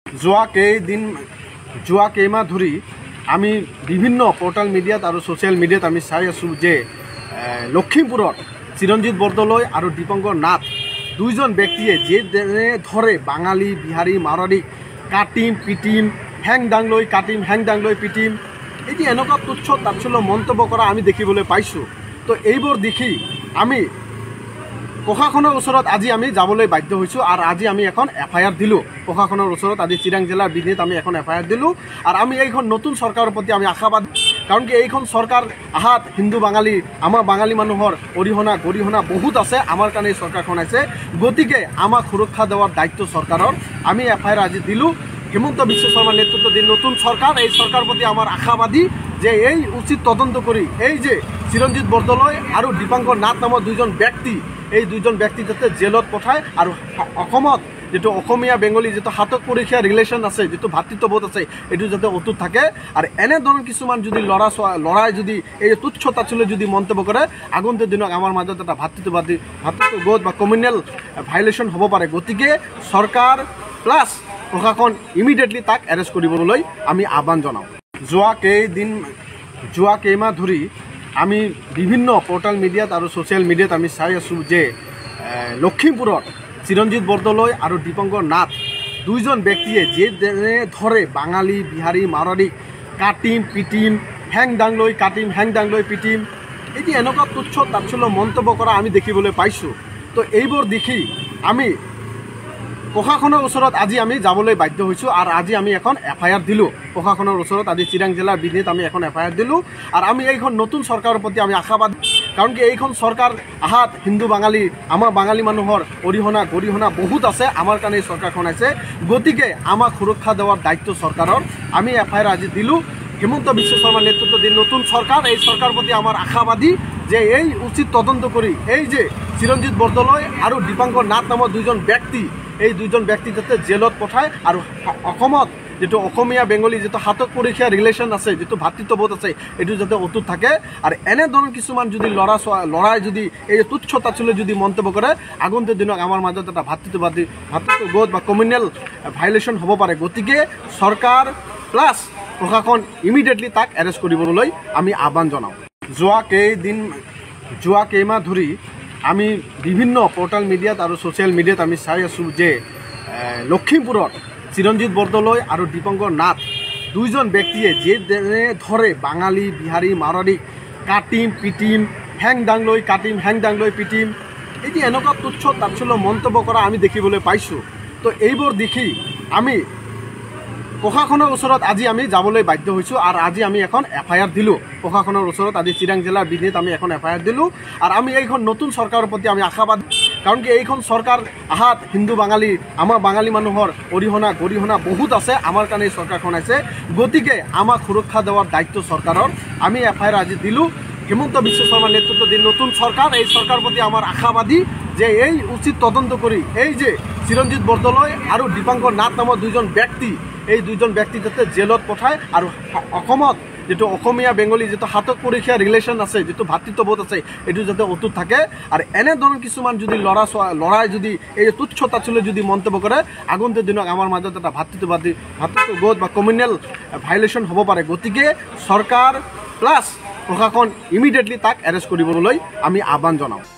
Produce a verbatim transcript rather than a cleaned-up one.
যোৱা কেইদিন যোৱা কেইমাহ ধৰি আমি বিভিন্ন পোৰ্টেল মিডিয়াত আৰু ছ'চিয়েল মিডিয়াত আমি চাই আছোঁ যে লখিমপুৰত চিৰঞ্জিত বৰদলৈ আৰু দীপঙ্কৰ নাথ দুইজন ব্যক্তিয়ে যেনে ধৰে বাঙালী বিহাৰী মাৰোৱাৰীক কাটিম পিটিম হেং দাং লৈ কাটিম হেং দাং লৈ পিটিম এটি এনেকুৱা তুচ্ছ তাচ্ছল্য মন্তব্য কৰা আমি দেখিবলৈ পাইছোঁ। তো এইবোৰ দেখি আমি প্ৰশাসনৰ ওচৰত আজি আমি যাবলৈ বাধ্য হৈছোঁ আৰু আজি আমি এখন এফ আই আৰ দিলোঁ। প্ৰশাসনৰ ওচৰত আজি চিৰাং জিলাৰ বিধিত আমি এখন এফ আই আৰ দিলোঁ আৰু আমি এইখন নতুন চৰকাৰৰ প্ৰতি আমি আশাবাদ, কাৰণ কি এইখন চৰকাৰ আহাত হিন্দু বাঙালী আমাৰ বাঙালী মানুহৰ অৰিহণা গৰিহণা বহুত আছে, আমাৰ কাৰণে এই চৰকাৰখন আছে। গতিকে আমাক সুৰক্ষা দেওয়াৰ দায়িত্ব চৰকাৰৰ। আমি এফ আই আৰ আজি দিলোঁ। হিমন্ত বিশ্ব শৰ্মাৰ নেতৃত্বাধীন নতুন চৰকাৰ, এই চৰকাৰৰ প্ৰতি আমাৰ আশাবাদী যে এই উচিত তদন্ত কৰি এই যে চিৰঞ্জিত বৰদলৈ আৰু দীপঙ্কৰ নাথ নামৰ দুইজন ব্যক্তি, এই দুইজন ব্যক্তি যাতে জেলত পঠায় আৰু অসমত যিটো অসমীয়া বেংগলী যিটো হাতক পৰীক্ষা ৰিলেশ্যন আছে, যিটো ভাতৃত্ববোধ আছে, এইটো যাতে অটুট থাকে। আৰু এনেধৰণৰ কিছুমান যদি ল'ৰা ছোৱা ল'ৰাই যদি এই তুচ্ছ তাচ্ছল্য যদি মন্তব্য কৰে, আগন্তুক দিনত আমাৰ মাজত এটা ভাতৃত্ববাদী ভাতৃত্ববোধ বা কমিউনেল ভাইলেশ্যন হ'ব পাৰে। গতিকে চৰকাৰ প্লাছ প্ৰশাসন ইমিডিয়েটলি তাক এৰেষ্ট কৰিবলৈ আমি আহ্বান জনাওঁ। যোৱা কেইদিন যোৱা কেইমাহ ধৰি আমি বিভিন্ন পোৰ্টেল মিডিয়াত আৰু ছ'চিয়েল মিডিয়াত আমি চাই আছোঁ যে লখিমপুৰত চিৰঞ্জিত বৰদলৈ আৰু দীপঙ্কৰ নাথ দুইজন ব্যক্তিয়ে যেনে ধৰে বাঙালী বিহাৰী মাৰোৱাৰীক কাটিম পিটিম হেং দাং লৈ কাটিম হেং দাং লৈ পিটিম এটি এনেকুৱা তুচ্ছ তাচ্ছল্য মন্তব্য কৰা আমি দেখিবলৈ পাইছোঁ। তো এইবোৰ দেখি আমি প্ৰশাসনৰ ওচৰত আজি আমি যাবলৈ বাধ্য হৈছোঁ আৰু আজি আমি এখন এফ আই আৰ দিলোঁ। প্ৰশাসনৰ ওচৰত আজি চিৰাং জিলাৰ বিধিত আমি এখন এফ আই আৰ দিলোঁ আৰু আমি এইখন নতুন চৰকাৰৰ প্ৰতি আমি আশাবাদ, কাৰণ কি এইখন চৰকাৰ আহাত হিন্দু বাঙালী আমাৰ বাঙালী মানুহৰ অৰিহণা গৰিহণা বহুত আছে, আমাৰ কাৰণে এই চৰকাৰখন আছে। গতিকে আমাক সুৰক্ষা দেওয়াৰ দায়িত্ব চৰকাৰৰ। আমি এফ আই আৰ আজি দিলোঁ। হিমন্ত বিশ্ব শৰ্মাৰ নেতৃত্বাধীন নতুন চৰকাৰ, এই চৰকাৰৰ প্ৰতি আমাৰ আশাবাদী যে এই উচিত তদন্ত কৰি এই যে চিৰঞ্জিত বৰদলৈ আৰু দীপঙ্কৰ নাথ নামৰ দুইজন ব্যক্তি, এই দুইজন ব্যক্তি যাতে জেলত পঠায় আৰু অসমত যিটো অসমীয়া বেংগলী যিটো হাতক পৰীক্ষা ৰিলেশ্যন আছে, যিটো ভাতৃত্ববোধ আছে, এইটো যাতে অটুট থাকে। আৰু এনেধৰণৰ কিছুমান যদি ল'ৰা ছোৱা ল'ৰাই যদি এই তুচ্ছ তাচ্ছল্য যদি মন্তব্য কৰে, আগন্তুক দিনত আমাৰ মাজত এটা ভাতৃত্ববাদী ভাতৃত্ববোধ বা কমিউনেল ভাইলেশ্যন হ'ব পাৰে। গতিকে চৰকাৰ প্লাছ প্ৰশাসন ইমিডিয়েটলি তাক এৰেষ্ট কৰিবলৈ আমি আহ্বান জনাওঁ। যোৱা কেইদিন যোৱা কেইমাহ ধৰি আমি বিভিন্ন পোৰ্টেল মিডিয়াত আৰু ছ'চিয়েল মিডিয়াত আমি চাই আছোঁ যে লখিমপুৰত চিৰঞ্জিত বৰদলৈ আৰু দীপঙ্কৰ নাথ দুইজন ব্যক্তিয়ে যেনে ধৰে বাঙালী বিহাৰী মাৰোৱাৰীক কাটিম পিটিম হেং দাং লৈ কাটিম হেং দাং লৈ পিটিম এটি এনেকুৱা তুচ্ছ তাচ্ছল্য মন্তব্য কৰা আমি দেখিবলৈ পাইছোঁ। তো এইবোৰ দেখি আমি প্ৰশাসনৰ ওচৰত আজি আমি যাবলৈ বাধ্য হৈছোঁ আৰু আজি আমি এখন এফ আই আৰ দিলোঁ। প্ৰশাসনৰ ওচৰত আজি চিৰাং জিলাৰ বিধিত আমি এখন এফ আই আৰ দিলোঁ আৰু আমি এইখন নতুন চৰকাৰৰ প্ৰতি আমি আশাবাদ, কাৰণ কি এইখন চৰকাৰ আহাত হিন্দু বাঙালী আমাৰ বাঙালী মানুহৰ অৰিহণা গৰিহণা বহুত আছে, আমাৰ কাৰণে এই চৰকাৰখন আছে। গতিকে আমাক সুৰক্ষা দেওয়াৰ দায়িত্ব চৰকাৰৰ। আমি এফ আই আৰ আজি দিলোঁ। হিমন্ত বিশ্ব শৰ্মাৰ নেতৃত্বাধীন নতুন চৰকাৰ, এই চৰকাৰৰ প্ৰতি আমাৰ আশাবাদী যে এই উচিত তদন্ত কৰি এই যে চিৰঞ্জিত বৰদলৈ আৰু দীপঙ্কৰ নাথ নামৰ দুইজন ব্যক্তি, এই দুইজন ব্যক্তি যাতে জেলত পঠায় আৰু অসমত যিটো অসমীয়া বেংগলী যিটো হাতক পৰীক্ষা ৰিলেশ্যন আছে, যিটো ভাতৃত্ববোধ আছে, এইটো যাতে অটুট থাকে। আৰু এনেধৰণৰ কিছুমান যদি ল'ৰা ছোৱা ল'ৰাই যদি এই তুচ্ছ তাচ্ছল্য যদি মন্তব্য কৰে, আগন্তুক দিনত আমাৰ মাজত এটা ভাতৃত্ববাদী ভাতৃত্ববোধ বা কমিউনেল ভাইলেশ্যন হ'ব পাৰে। গতিকে চৰকাৰ প্লাছ প্ৰশাসন ইমিডিয়েটলি তাক এৰেষ্ট কৰিবলৈ আমি আহ্বান জনাওঁ।